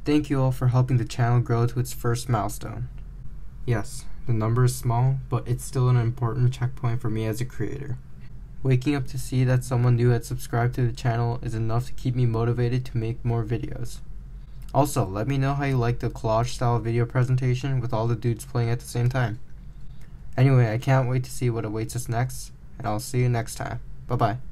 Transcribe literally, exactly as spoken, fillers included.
thank you all for helping the channel grow to its first milestone. Yes, the number is small, but it's still an important checkpoint for me as a creator. Waking up to see that someone new had subscribed to the channel is enough to keep me motivated to make more videos. Also, let me know how you like the collage style video presentation with all the dudes playing at the same time. Anyway, I can't wait to see what awaits us next, and I'll see you next time. Bye bye.